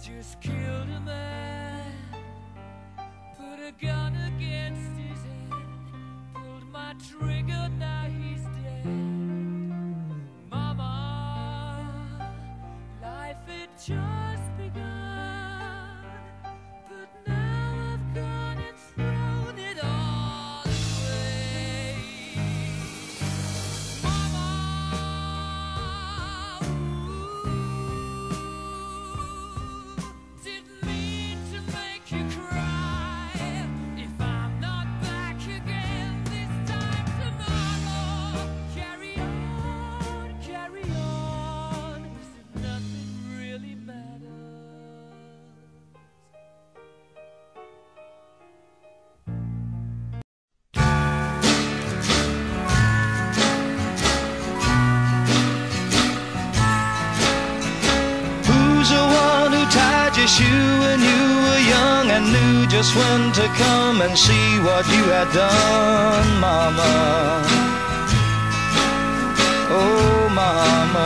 just killed a man, put a gun against his head, pulled my trigger, now he's dead. Mama, life had just begun, but now I've gone and thrown it all away. Mama, didn't mean to make you cry. If I'm not back again this time tomorrow, carry on, as if nothing really matters. Who's the one who tied your shoe when you were young and knew just when to come and see what you had done, Mama? Oh, Mama.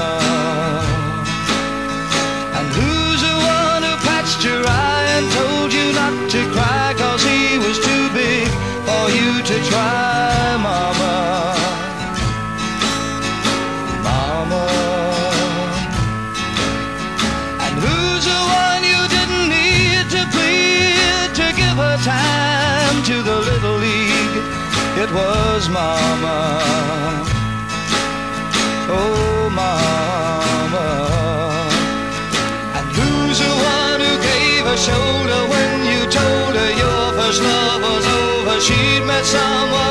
And who's the one who patched your eye and told you not to cry 'cause he was too big for you to try, Mama? Mama. And who's the one you didn't need to plead to give her time to the Little League? It was Mama. Oh, Mama. And who's the one who gave her shoulder when you told her your first love was over? She'd met someone